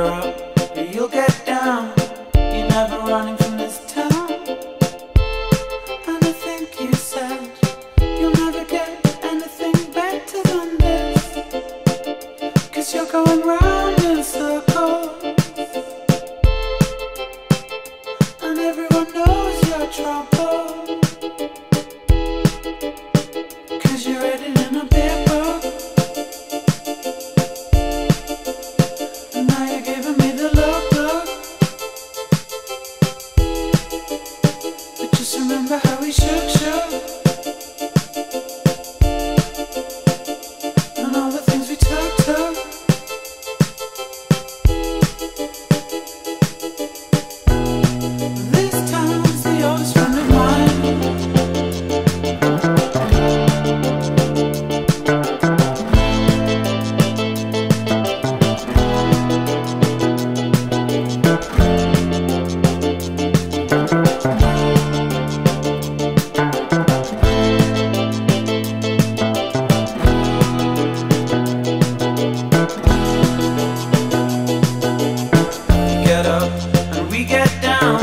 you're up, you'll get down. You're never running from this town. And I think you said you'll never get anything better than this, 'cause you're going round in circles, and everyone knows your trouble, 'cause you're written in a big book. And now you're giving me the look. But just remember how we shook. And all the things we took. This town's the oldest friend of mine. Get up and we get down.